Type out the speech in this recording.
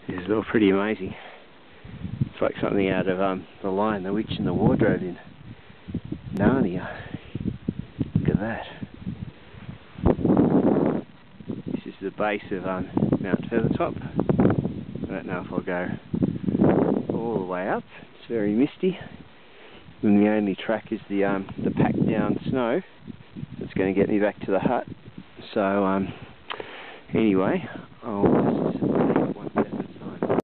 This is all pretty amazing. It's like something out of The Lion, the Witch and the Wardrobe in Narnia. Look at that. This is the base of Mount Feathertop. I don't know if I'll go all the way up. It's very misty. And the only track is the packed down snow that's going to get me back to the hut. So anyway, I'll